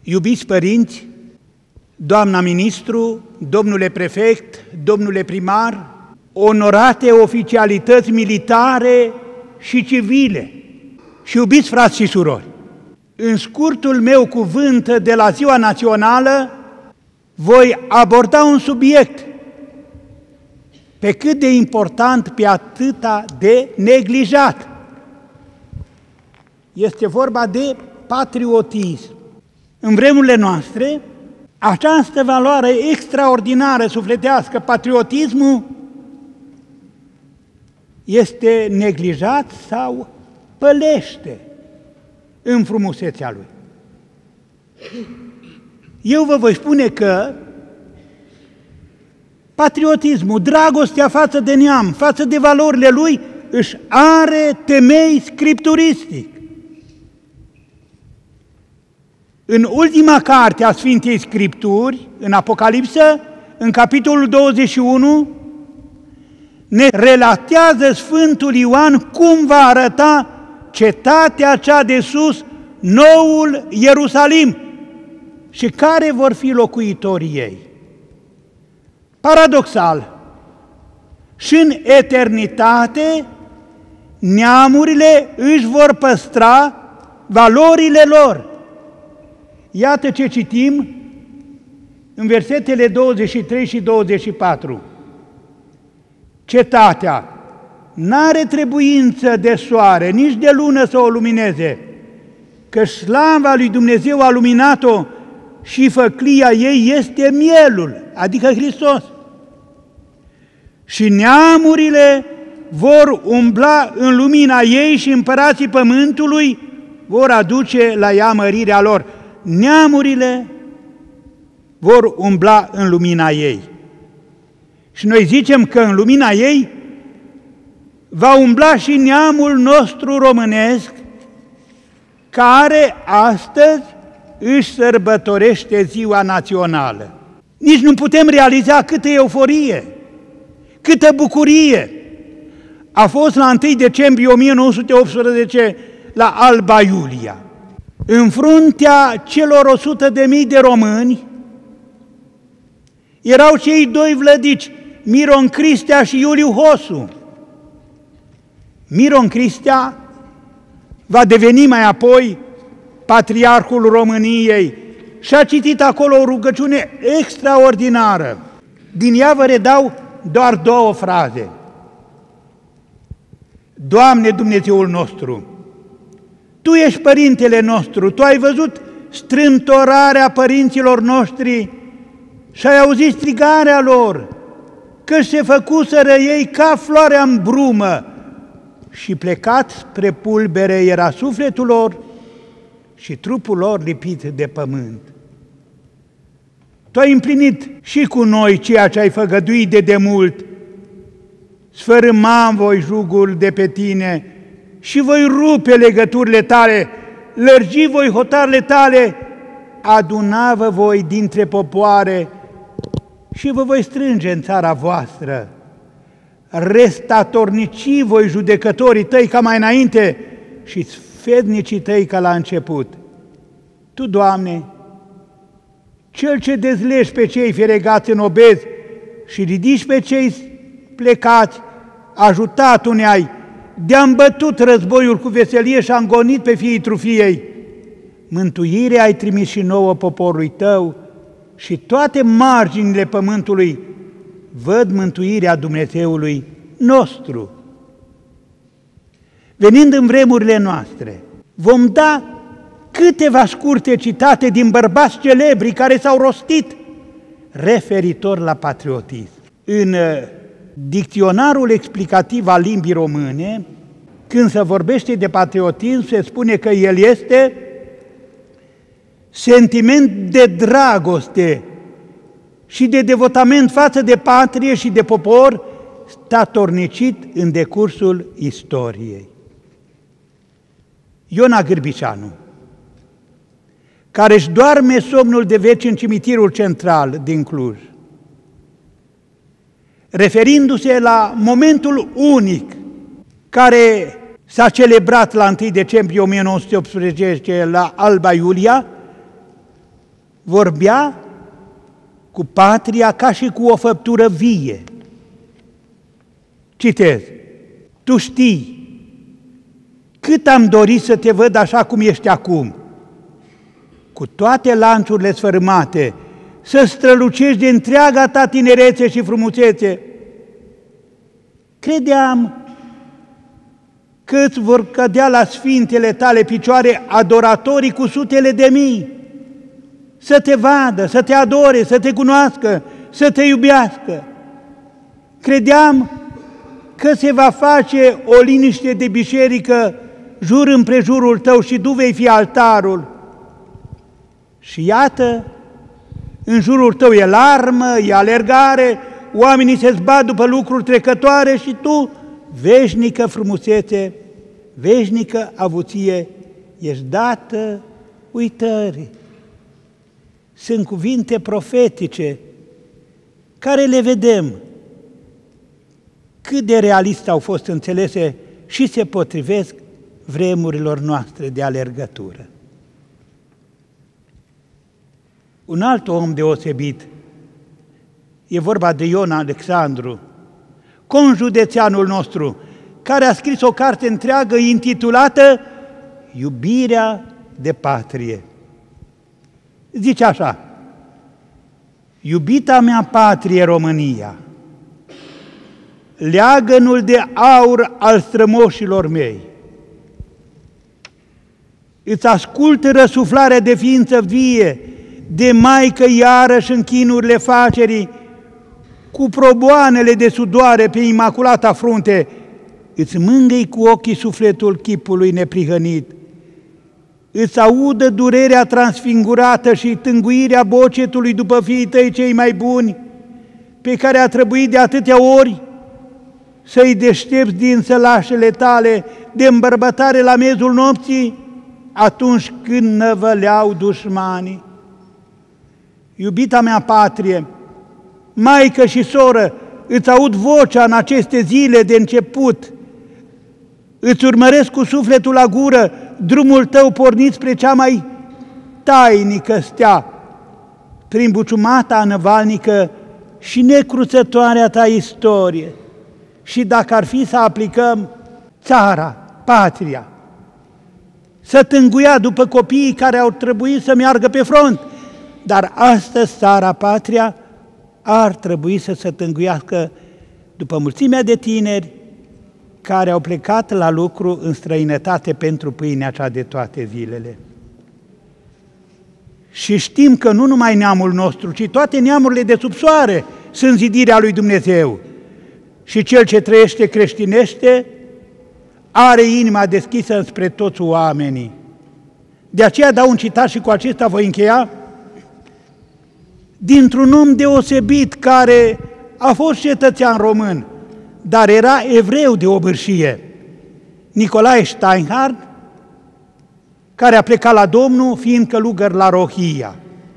Iubiți părinți, doamna ministru, domnule prefect, domnule primar, onorate oficialități militare și civile și iubiți frați și surori, în scurtul meu cuvânt de la Ziua Națională voi aborda un subiect pe cât de important, pe atâta de neglijat. Este vorba de patriotism. În vremurile noastre, această valoare extraordinară sufletească, patriotismul, este neglijat sau pălește în frumusețea lui. Eu vă voi spune că patriotismul, dragostea față de neam, față de valorile lui, își are temei scripturistic. În ultima carte a Sfintei Scripturi, în Apocalipsă, în capitolul 21, ne relatează Sfântul Ioan cum va arăta cetatea cea de sus, noul Ierusalim, și care vor fi locuitorii ei. Paradoxal, și în eternitate, neamurile își vor păstra valorile lor. Iată ce citim în versetele 23 și 24. Cetatea n-are trebuință de soare, nici de lună să o lumineze, că slava lui Dumnezeu a luminat-o și făclia ei este mielul, adică Hristos. Și neamurile vor umbla în lumina ei și împărații pământului vor aduce la ea mărirea lor. Neamurile vor umbla în lumina ei. Și noi zicem că în lumina ei va umbla și neamul nostru românesc, care astăzi își sărbătorește Ziua Națională. Nici nu putem realiza câtă euforie, câtă bucurie a fost la 1 decembrie 1918 la Alba Iulia. În fruntea celor 100.000 de români erau cei doi vlădici, Miron Cristea și Iuliu Hosu. Miron Cristea va deveni mai apoi patriarhul României și a citit acolo o rugăciune extraordinară. Din ea vă redau doar două fraze. Doamne Dumnezeul nostru, Tu ești Părintele nostru, Tu ai văzut strâmtorarea părinților noștri și ai auzit strigarea lor, că se făcuseră ei ca floarea în brumă și plecat spre pulbere era sufletul lor și trupul lor lipit de pământ. Tu ai împlinit și cu noi ceea ce ai făgăduit de demult. Sfărâmam voi jugul de pe tine și voi rupe legăturile tale, lărgi voi hotarele tale, aduna-vă voi dintre popoare și vă voi strânge în țara voastră. Restatornici voi judecătorii tăi ca mai înainte și sfednicii tăi ca la început. Tu, Doamne, Cel ce dezleși pe cei feregați în obezi și ridici pe cei plecați, ajutat-o ne-ai, de-am bătut războiul cu veselie și am gonit pe fiii trufiei. Mântuirea ai trimis și nouă poporului tău și toate marginile pământului văd mântuirea Dumnezeului nostru. Venind în vremurile noastre, vom da câteva scurte citate din bărbați celebri care s-au rostit referitor la patriotism. În dicționarul explicativ al limbii române, când se vorbește de patriotism, se spune că el este sentiment de dragoste și de devotament față de patrie și de popor, statornicit în decursul istoriei. Iona Gârbiceanu, care își doarme somnul de veci în cimitirul central din Cluj, referindu-se la momentul unic care s-a celebrat la 1 decembrie 1918 la Alba Iulia, vorbea cu patria ca și cu o făptură vie. Citez: tu știi cât am dorit să te văd așa cum ești acum, cu toate lanțurile sfărâmate, să strălucești de întreaga ta tinerețe și frumusețe. Credeam că îți vor cădea la sfintele tale picioare adoratorii cu sutele de mii, să te vadă, să te adore, să te cunoască, să te iubească. Credeam că se va face o liniște de biserică jur împrejurul tău și tu vei fi altarul. Și iată, în jurul tău e larmă, e alergare, oamenii se zbat după lucruri trecătoare și tu, veșnică frumusețe, veșnică avuție, ești dată uitării. Sunt cuvinte profetice care le vedem cât de realist au fost înțelese și se potrivesc vremurilor noastre de alergătură. Un alt om deosebit, e vorba de Ion Alexandru, conjudețeanul nostru, care a scris o carte întreagă intitulată Iubirea de patrie. Zice așa: iubita mea patrie România, leagănul de aur al strămoșilor mei, îți ascultă răsuflarea de ființă vie, de maică iarăși în chinurile facerii, cu proboanele de sudoare pe imaculata frunte, îți mângâi cu ochii sufletul chipului neprihănit, îți audă durerea transfigurată și tânguirea bocetului după fiii tăi cei mai buni, pe care a trebuit de atâtea ori să-i deștepți din sălașele tale de îmbărbătare la miezul nopții, atunci când năvăleau dușmanii. Iubita mea patrie, maică și soră, îți aud vocea în aceste zile de început, îți urmăresc cu sufletul la gură drumul tău pornit spre cea mai tainică stea, prin buciumata năvalnică și necruțătoarea ta istorie. Și dacă ar fi să aplicăm țara, patria, să tânguia după copiii care au trebuit să meargă pe front, dar astăzi țara, patria, ar trebui să se tânguiască după mulțimea de tineri care au plecat la lucru în străinătate pentru pâinea cea de toate zilele. Și știm că nu numai neamul nostru, ci toate neamurile de sub soare sunt zidirea lui Dumnezeu. Și cel ce trăiește creștinește are inima deschisă înspre toți oamenii. De aceea dau un citat și cu acesta voi încheia, dintr-un om deosebit care a fost cetățean român, dar era evreu de obârșie, Nicolae Steinhardt, care a plecat la Domnul fiind călugăr la Rohia.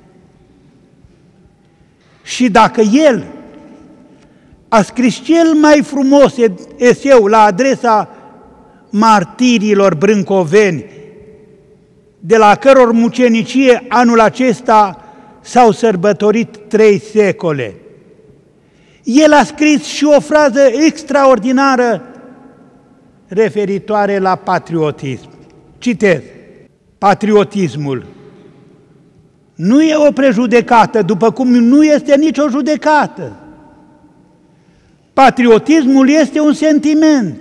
Și dacă el a scris cel mai frumos eseu la adresa martirilor brâncoveni, de la căror mucenicie anul acesta s-au sărbătorit 3 secole. El a scris și o frază extraordinară referitoare la patriotism. Citez: patriotismul nu e o prejudecată, după cum nu este nicio judecată. Patriotismul este un sentiment.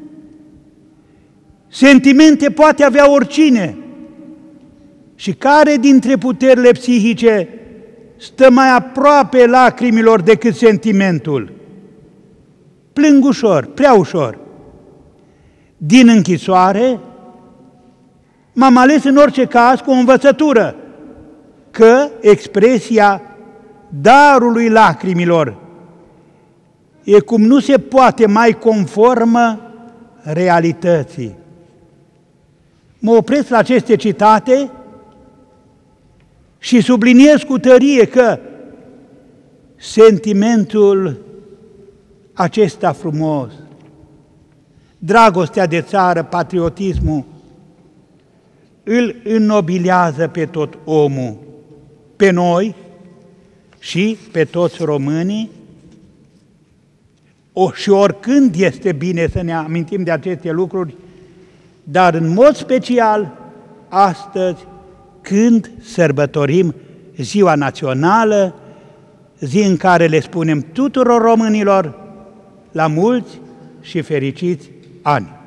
Sentimente poate avea oricine. Și care dintre puterile psihice stă mai aproape lacrimilor decât sentimentul? Plâng ușor, prea ușor. Din închisoare m-am ales în orice caz cu o învățătură, că expresia darului lacrimilor e cum nu se poate mai conformă realității. Mă opresc la aceste citate și subliniez cu tărie că sentimentul acesta frumos, dragostea de țară, patriotismul, îl înnobilează pe tot omul, pe noi și pe toți românii, și oricând este bine să ne amintim de aceste lucruri, dar în mod special astăzi, când sărbătorim ziua națională, zi în care le spunem tuturor românilor la mulți și fericiți ani.